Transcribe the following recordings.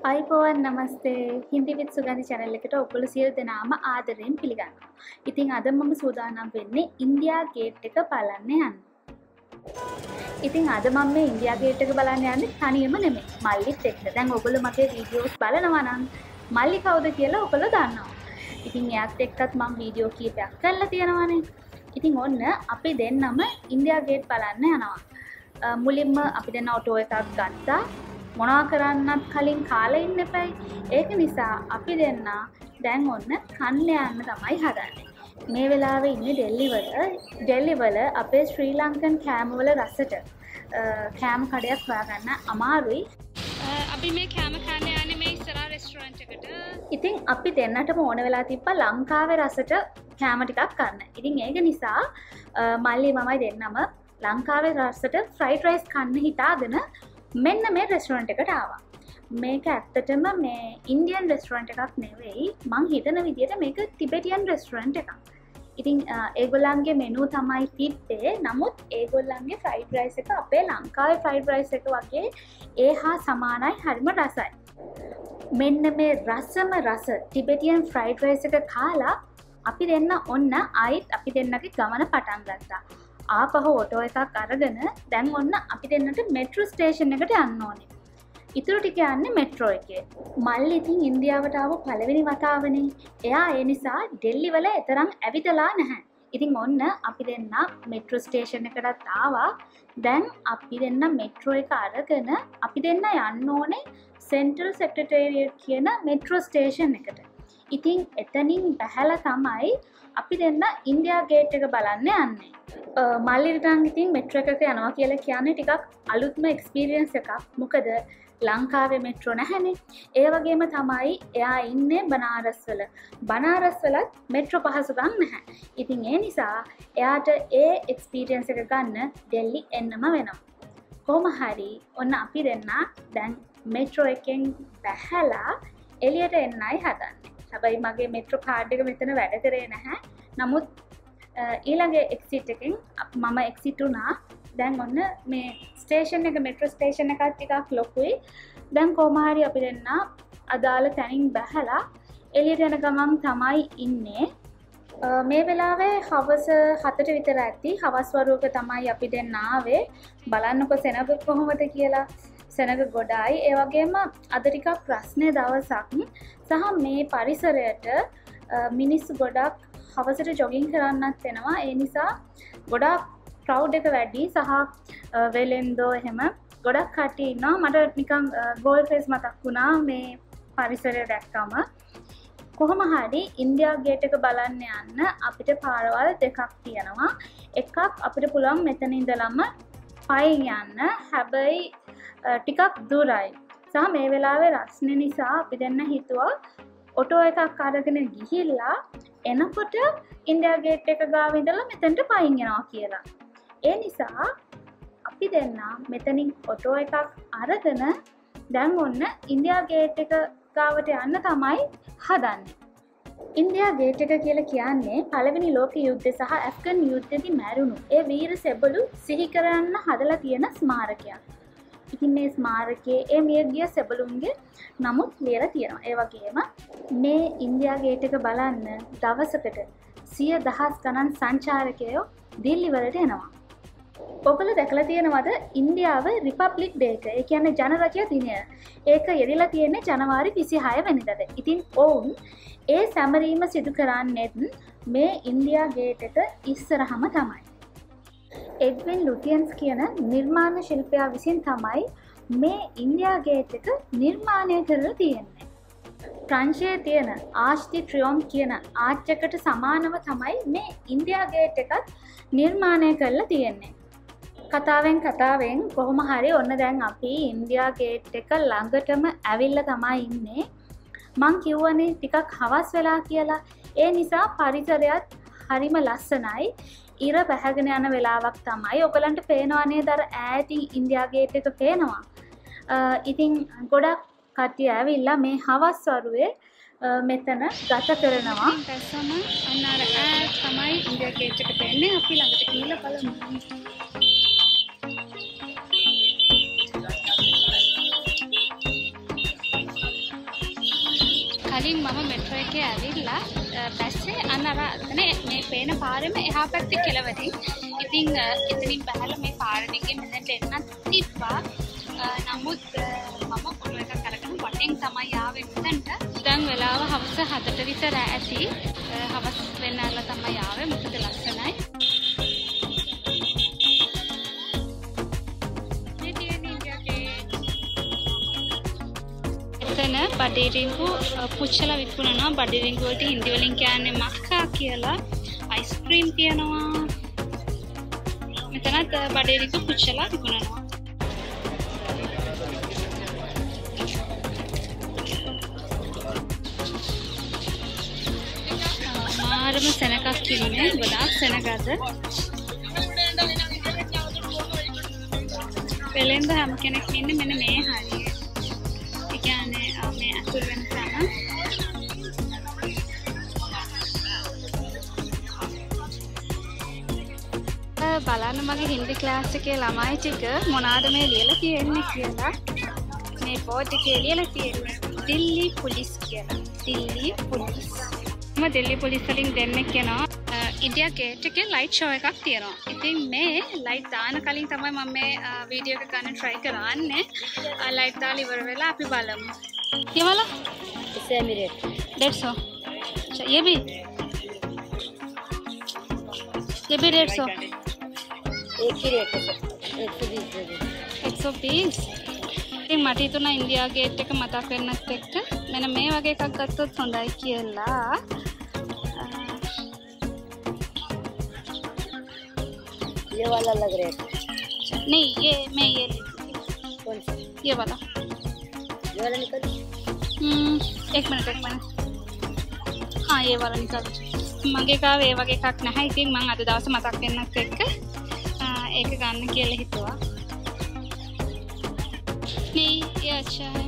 අයිබෝවන් නමස්තේ හින්දි විත් සුගන්ධි channel එකට ඔයගොල්ලෝ සියලු දෙනාම ආදරයෙන් පිළිගන්නවා. ඉතින් අද මම සූදානම් වෙන්නේ ඉන්දියා ගේට් එක බලන්න යන්න. ඉතින් අද මම මේ ඉන්දියා ගේට් එක බලන්න යන්නේ තනියම නෙමෙයි. මල්ලිත් එක්ක. දැන් ඔයගොල්ලෝ මගේ වීඩියෝස් බලනවා නම් මල්ලි කවුද කියලා ඔයගොල්ලෝ දන්නවා. ඉතින් එයාත් එක්කත් මම වීඩියෝ කීපයක් කරලා තියෙනවානේ. ඉතින් ඔන්න අපි දෙන්නම ඉන්දියා ගේට් බලන්න යනවා. මුලින්ම අපි දෙන්න ඔටෝ එකක් ගත්තා. මොනවා කරන්නත් කලින් කාලේ ඉන්න එපයි. ඒක නිසා අපි දෙන්න දැන් ඔන්න කන්න යන්න තමයි හදන්නේ. මේ වෙලාවේ ඉන්නේ ඩෙල්ලි වල අපේ ශ්‍රී ලංකන් කෑම වල රසට කෑම කඩයක් හොයාගන්න අමාරුයි. අපි මේ කෑම කන්න යන්නේ මේ ඉස්සරහා රෙස්ටුරන්ට් එකට. ඉතින් අපි දෙන්නටම ඕන වෙලා තිබ්බා ලංකාවේ රසට කෑම ටිකක් කන්න. ඉතින් ඒක නිසා මල්ලි මමයි දෙන්නම ලංකාවේ රසට ෆ්‍රයිඩ් රයිස් කන්න හිතාගෙන මෙන්න මේ රෙස්ටුරන්ට් එකට ආවා. මේක ඇත්තටම මේ ඉන්දියන් රෙස්ටුරන්ට් එකක් නෙවෙයි. මං හිතන විදිහට මේක ටිබෙටියන් රෙස්ටුරන්ට් එකක්. ඉතින් ඒගොල්ලන්ගේ මෙනු තමයි තිබ්බේ. නමුත් ඒගොල්ලන්ගේ ෆ්‍රයිඩ් රයිස් එක අපේ ලංකාවේ ෆ්‍රයිඩ් රයිස් එක වගේ ඒ හා සමානයි, හරිම රසයි. මෙන්න මේ රස ටිබෙටියන් ෆ්‍රයිඩ් රයිස් එක කාලා අපි දෙන්න ඔන්න ආයිත් අපි දෙන්නගේ ගමන පටන් ගත්තා. ආපහු ඔටෝ එකක් අරගෙන දැන් ඔන්න අපි දෙන්නට මෙට්‍රෝ ස්ටේෂන් එකට යන්න ඕනේ. ඉතුරු ටික යන්නේ මෙට්‍රෝ එකේ. මල්ලි ඉතින් ඉන්දියාවට ආව පළවෙනි වතාවනේ. එයා ඒ නිසා ඩෙල්ලි වල තරම් ඇවිදලා නැහැ. ඉතින් ඔන්න අපි දෙන්න මෙට්‍රෝ ස්ටේෂන් එකටත් ආවා. දැන් අපි දෙන්න මෙට්‍රෝ එක අරගෙන අපි දෙන්න යන්න ඕනේ සෙන්ට්‍රල් සෙක්‍රටේරියට් කියන මෙට්‍රෝ ස්ටේෂන් එකට. ඉතින් එතනින් බැහැලා තමයි අපි දෙන්න ඉන්දියා ගේට් එක බලන්න යන්නේ. මල්ලිට නම් ඉතින් මෙට්‍රෝ එකක යනවා කියලා කියන්නේ ටිකක් අලුත්ම එක්ස්පීරියන්ස් එකක්. මොකද ලංකාවේ මෙට්‍රෝ නැහැනේ. ඒ වගේම තමයි එයා ඉන්නේ බනාරස් වල. බනාරස් වලත් මෙට්‍රෝ පහසුකම් නැහැ. ඉතින් ඒ නිසා එයාට ඒ එක්ස්පීරියන්ස් එක ගන්න ඩෙල්ලි එන්නම වෙනවා. කොහොම හරි ඔන්න අපි දෙන්න දැන් මෙට්‍රෝ එකෙන් බැහැලා එළියට එන්නයි හදන්නේ. හැබැයි මගේ මෙට්‍රෝ කාඩ් එක මෙතන වැඩ කරේ නැහැ. නමුත් ඊළඟ එක්සිට් එකෙන් මම එක්සිට් වුණා. දැන් ඔන්න මේ ස්ටේෂන් එක මෙට්‍රෝ ස්ටේෂන් එකත් ටිකක් ලොකුයි. දැන් කොහොම හරි අපි දෙන්න අදාළ තැනින් බැහැලා එළියට යන ගමන් තමයි ඉන්නේ. මේ වෙලාවේ හවස 7ට විතර ඇති. හවස් වරුවක තමයි අපි දෙන්න ආවේ. බලන්නකො සෙනග කොහොමද කියලා. සෙනග ගොඩායි. ඒ වගේම අද ටිකක් ප්‍රශ්නේ දවසක්. සහ මේ පරිසරයට මිනිස්සු ගොඩක් හවසට ජොගින් කරන්නත් වෙනවා. ඒ නිසා ගොඩක් ක්‍රවුඩ් එක වැඩි සහ වෙලෙන්දෝ එහෙම ගොඩක් කට්ටිය ඉන්නවා. මට නිකන් ගෝල් ෆේස් මතක් වුණා මේ පරිසරය දැක්කම. කොහොම හරි ඉන්දියා ගේට් එක බලන්න යන්න අපිට පාරවල් දෙකක් තියෙනවා. එකක් අපිට පුළුවන් මෙතන ඉඳලම පයින් යන්න. හැබැයි ටිකක් දුරයි. සහ මේ වෙලාවේ රස්නේ නිසා අපි දෙන්න හිතුවා ඔටෝ එකක් අරගෙන ගිහිල්ලා එනකොට ඉන්දියා ගේට් එක ගාව ඉඳලා මෙතනට පයින් යනවා කියලා. ඒ නිසා අපි දෙන්න මෙතනින් ඔටෝ එකක් අරගෙන දැන් ඔන්න ඉන්දියා ගේට් එක ගාවට යන්න තමයි හදන්නේ. ඉන්දියා ගේට් එක කියලා කියන්නේ පළවෙනි ලෝක යුද්ධය සහ ඇෆ්ගන් යුද්ධෙදි මැරුණු ඒ වීර සෙබළු සිහි කරන්න හදලා තියෙන ස්මාරකයක්. ඉතින් මේ ස්මාරකයේ ඒ මියගිය සෙබළුන්ගේ නමුත් ලියලා තියෙනවා. ඒ වගේම මේ ඉන්දියා ගේට් එක බලන්න දවසකට 100,000 ගණන් සංචාරකයෝ දිල්ලි වලට එනවා. ඔයගොල්ලෝ දැකලා තියෙනවද ඉන්දියාව රිපබ්ලික් ඩේ එක? ඒ කියන්නේ ජනරජය දිනය. ඒක යෙදিলা තියෙන්නේ ජනවාරි 26 වෙනිදාද. ඉතින් ඔවුන් ඒ සැමරීම සිදු කරන්නේ මේ ඉන්දියා ගේට් එක ඉස්සරහම තමයි. එඩ්වින් ලුටියන්ස් කියන නිර්මාණ ශිල්පියා විසින් තමයි මේ ඉන්දියා ගේට් එක නිර්මාණය කරලා තියෙන්නේ. ප්‍රංශයේ තියෙන ආර්ච් ඩි ට්‍රියොම්ෆ් කියන ආර්ච් එකට සමානව තමයි මේ ඉන්දියා ගේට් එකත් නිර්මාණය කරලා තියෙන්නේ. කතාවෙන් කොහොම හරි ඔන්න දැන් අපි ඉන්දියා ගේට් එක ළඟටම ඇවිල්ලා තමයි ඉන්නේ. මං කිව්වනේ ටිකක් හවස් වෙලා කියලා. ඒ නිසා පරිසරයත් හරිම ලස්සනයි. ඉර බැහැගෙන යන වෙලාවක් තමයි. ඔයගලන්ට පේනවා නේද අර ඈතින් ඉන්දියා ගේට් එක පේනවා. ඉතින් ගොඩක් කට්ටිය ඇවිල්ලා මේ හවස් වරුවේ මෙතන ගත කරනවා. දැස්සම අන්න අර ඈත් තමයි ඉන්දියා ගේට් එක පේන්නේ. අපි ළඟට ගිහිල්ලා බලමු. කලින් මම මෙට්‍රෝ එකේ ඇවිල්ලා බැස්සේ අන්න අර මේ පේන පාරෙම එහා පැත්තේ කෙළවරින්. ඉතින් එතනින් බහලා මේ පාර දිගේ මෙතනට එන්නත් තිබ්බා. නමුත් මම ඔටෝ එකක් අරගෙන වටෙන් තමයි ආවේ මෙතනට. දැන් වෙලාව හවස 7ට විතර ඇති. හවස වෙනාලා තමයි ආවේ. මොකද ලස්සනයි. එතන බඩේරිංගු පුච්චලා විකුණනවා. බඩේරිංගු වලට හින්දි වලින් කියන්නේ මක්කා කියලා. අයිස්ක්‍රීම් තියෙනවා. මෙතනත් බඩේරිංගු පුච්චලා විකුණනවා. මාරම සෙනගක් ඉන්නේ. ගොඩාක් සෙනගද. වෙලෙන්ද හැම කෙනෙක් ඉන්නේ මෙන්න මේ හරිය. ඒ කියන්නේ මේ අතුරු වෙන තැන. බලන්න මගේ හින්දි ක්ලාස් එකේ ළමයි ටික මොනවාද මේ ලියලා තියෙන්නේ කියලා. මේ බෝඩ් එකේ ලියලා තියෙන්නේ දිල්ලි පොලිස් කියලා. දිල්ලි පොලිස්. මම දිල්ලි පොලිස් වලින් දෙන්නෙක් යනවා. ඉන්දියා ගේට් එකේ ලයිට් ෂෝ එකක් තියෙනවා. ඉතින් මේ ලයිට් දාන කලින් තමයි මම මේ වීඩියෝ එක ගන්න try කරන්නේ. ලයිට් දාලා ඉවර වෙලා අපි බලමු. ये वाला सेम ही रेट 150. अच्छा ये भी 150. एक ही रेट है 120. ඉතින් මට හිතුණා ඉන්දියා ගේට් එක මතක් වෙන්නත් එක්ක මෙන්න මේ වගේ එකක් ගත්තොත් හොඳයි කියලා. ये वाला लग रहा है. नहीं ये मैं ये कौन सा ये वाला निकल. एक मिनट हाँ ये वाला निकल. මගේ කාව ඒ වගේ එකක් නැහැ. ඉතින් මම අද දවසේ මතක් වෙන්නත් එක්ක ඒක ගන්න කියලා හිතුවා. नहीं ये अच्छा है.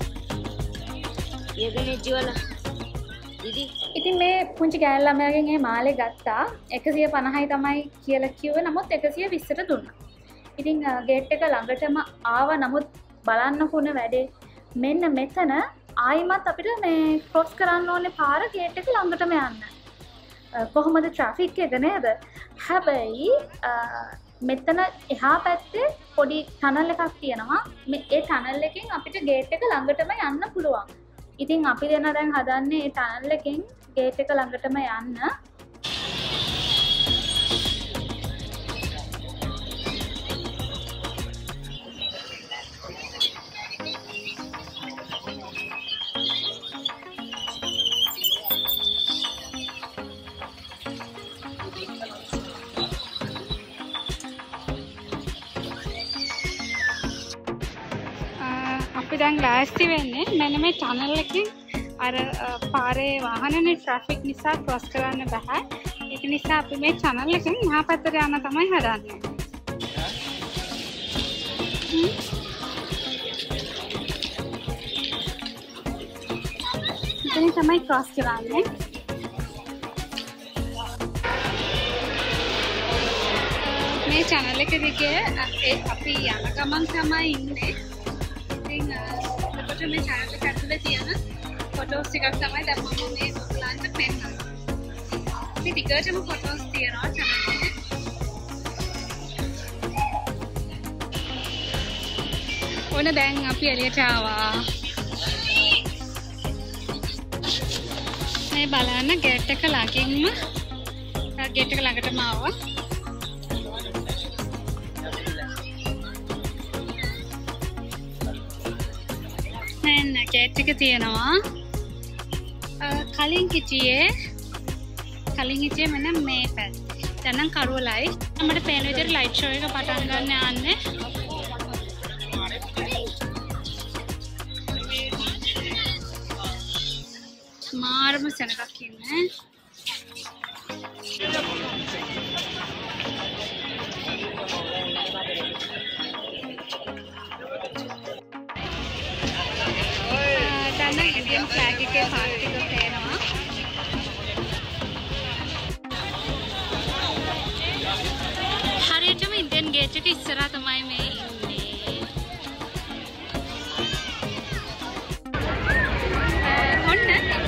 ये गणेश जी वाला दीदी. ඉතින් මේ පුංචි ගෑල් ළමයාගෙන් මේ මාලේ ගත්තා. 150යි තමයි කියලා කිව්වේ. නමුත් 120ට දුන්නා. ඉතින් ගේට් එක ළඟටම ආවා. නමුත් බලන්න කුණ වැඩේ මෙන්න මෙතන ආයිමත් අපිට මේ ක්‍රොස් කරන්න ඕනේ පාර ගේට් එක ළඟටම යන්න. කොහොමද ට්‍රැෆික් එක නේද? හැබැයි මෙතන එහා පැත්තේ පොඩි ටනල් එකක් තියෙනවා. මේ ඒ ටනල් එකෙන් අපිට ගේට් එක ළඟටම යන්න පුළුවන්. ඉතින් අපි දෙන දැන් හදන්නේ ඒ ටනල් එකෙන් ගේට් එක ළඟටම යන්න. අපි දැන් ලෑස්ති වෙන්නේ මෙන්න මේ ටනල් එකෙන් අර පාරේ වාහනනේ ට්‍රැෆික් නිසා ක්‍රොස් කරන්න බෑ. ඒක නිසා අපි මේ ටනල් එකෙන් එහා පැත්තට යන්න තමයි හදන්නේ. ඉතින් තමයි ක්‍රොස් කරන්නේ. මේ channel එක දිගේ අපි යන ගමන් තමයි ඉන්නේ. ඉතින් අපිට මේ channel එක ඇතුලේ තියෙන ෆොටෝස් ටිකක් තමයි දැන් මම මේ ඔයගලන්ට පෙන්නන්නේ. මේ ටිකටම ෆොටෝස් තියෙනවා channel එකේ. ඕන දැන් අපි එළියට ආවා. මේ බලන්න ගේට් එක ළඟින්ම ගේට් එක ළඟටම ආවා. මෙන්න ගේට් එක තියෙනවා. කලින් හිටියේ මෙන්න මේ පැත්තේ. දැන් නම් කරුවලයි. අපිට පේන විදිහට ලයිට් ෂෝ එක පටන් ගන්න යන්නේ. මාරම සෙනගක් ඉන්නේ. දැන් ඉන්දියන් ෆ්ලැග් එකේ පාත් එක පේනවා. හරියටම ඉන්දියන් ගේට් එක ඉස්සරහා තමයි මේ ඉන්නේ. ඔන්න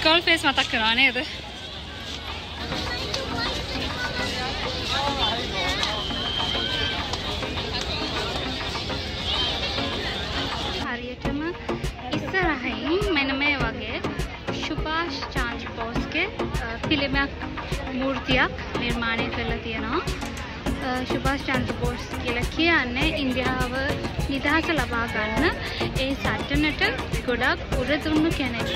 ස්කෝල් ෆේස් මතක් කරනවා නේද? හරියටම ඉස්සරහින් මෙන්න මේ වගේ සුභාෂ් චන්ද්‍ර බෝස්ගේ පිළිමයක් මූර්තියක් නිර්මාණය කරලා තියෙනවා. සුභාෂ් චන්ද්‍ර බෝස් කියලා කියන්නේ ඉන්දියාව නිදහස ලබා ගන්න ඒ සටනට ගොඩක් උර දුන්නු කෙනෙක්.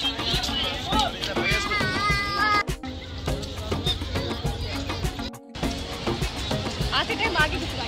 ආතිකේ මාගේ පිටුයි.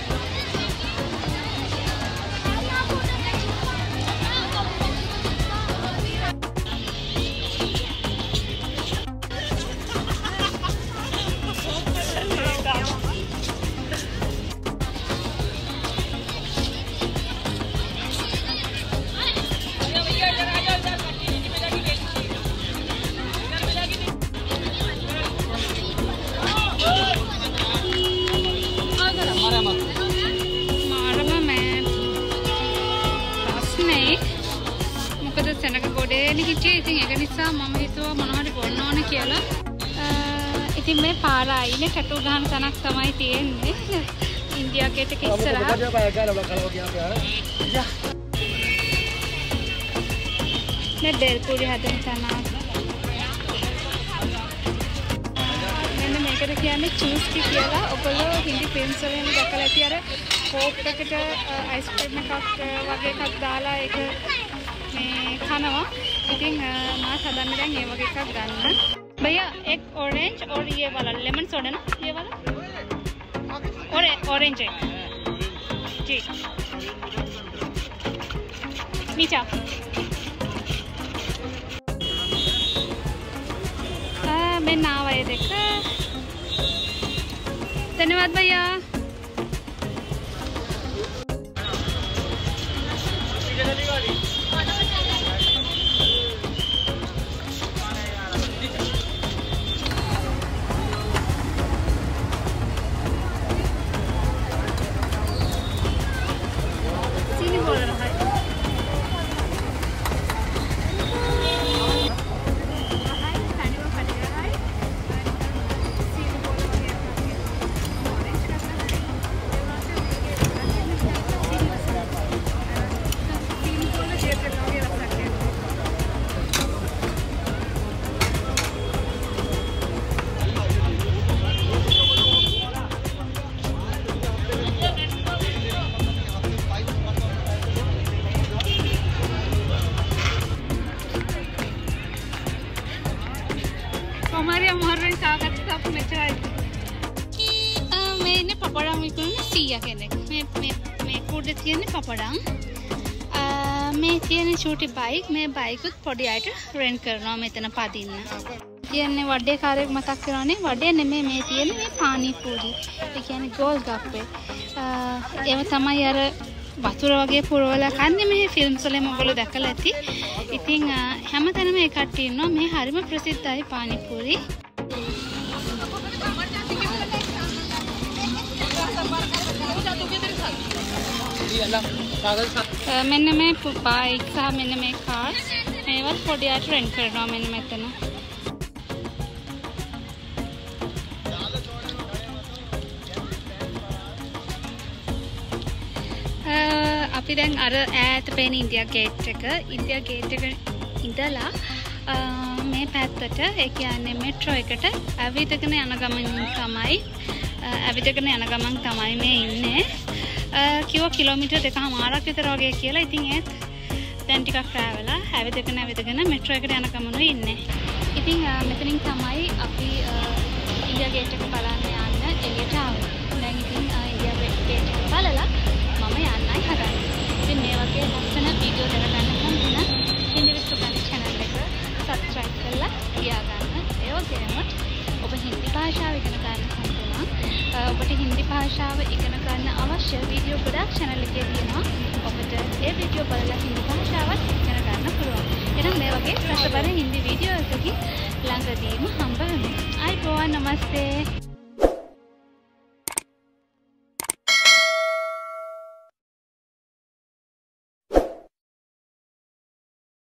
සෙනග ගොඩේන හිටියේ. ඉතින් ඒක නිසා මම හිතුවා මොනවා හරි ගොන්න ඕන කියලා. ඉතින් මේ පාර අයිනේ ටැටු ගහන තැනක් තමයි තියෙන්නේ. ඉන්දියා ගේට් එක ඉස්සරහා. මේ බෙල්පුරි හදන තැන. මෙන්න මේකට කියන්නේ චූස්කි කියලා. ඔයගොල්ලෝ හින්දි ෆිල්ම්ස් වලින් දැකලා ඇති අර කෝප් එකට අයිස්ක්‍රීම් එකක් වගේ එකක් දාලා ඒක මේ කනවා. ඉතින් මාත් හදන්න දැන් ඒ වගේ එකක් ගන්න. भैया एक ऑरेंज और ये वाला लेमन सोडा ना, ये वाला और ऑरेंज है जी. मीठा मैं नाव आए देखा. धन्यवाद भैया. हमारे हमारे कागज का अपने चाहिए. मैंने पपड़ा में सिया कहने मैं कूद दिया ने पपड़ा मैं තියෙන छोटी बाइक मैं बाइक को පොඩි අයට රෙන්ට් කරනවා මෙතන පදින්න. කියන්නේ වඩේ කාර්යයක් මතක් කරනනේ වඩේ නෙමෙයි මේ තියෙන්නේ මේ පානි පූරි. ඒ කියන්නේ ගෝල් ගප්පේ. ඒව තමයි අර වතුර වගේ පුරවලා කන්නේ මේ ෆිල්ම්ස් වලින් ඔයගොල්ලෝ දැකලා ඇති. ඉතින් හැමතැනම ඒ කට්ටිය ඉන්නවා. මේ හරිම ප්‍රසිද්ධයි පානි පූරි. මෙන්න මේ බයික් සහ මෙන්න මේ කාර්ස් මේවත් පොඩි අයට රෙන්ට් කරනවා මෙන්න මෙතන. අපි දැන් අර ඈත පේන ඉන්දියා ගේට් එක ඉඳලා මේ පැත්තට ඒ කියන්නේ මෙට්‍රෝ එකට ඇවිදගෙන යන ගමන් තමයි මේ ඉන්නේ. කිව්වා කිලෝමීටර් 2.5ක් විතර වගේ කියලා. ඉතින් ඒත් දැන් ටිකක් රැවලා ඇවිදගෙන මෙට්‍රෝ එකට යන ගමනුයි ඉන්නේ. ඉතින් මෙතනින් තමයි අපි ඉන්දියා ගේට් එක බලන්න යන්න එළියට ආවේ. දැන් ඉතින් ඉන්දියා ගේට් එක බලලා මම යන්නයි හදන්නේ. ඉතින් මේ වගේ ලස්සන වීඩියෝ දෙක ගන්න නම් හින්දි විස්තුකන් channel එක subscribe කරලා තියාගන්න. ඒ වගේම ඔබ හින්දි භාෂාව ඉගෙන ගන්න හදනවා. ඔබට හින්දි භාෂාව ඉගෙන ගන්න අවශ්‍ය වීඩියෝ ගොඩක් channel එකේ තියෙනවා. ඔබට ඒ වීඩියෝ බලලා හින්දි භාෂාවත් ඉගෙන ගන්න පුළුවන්. එහෙනම් මේ වගේ රසබර හින්දි වීඩියෝ එකකින් ළඟදීම හම්බ වෙමු. ආයිබෝවන් නමස්තේ.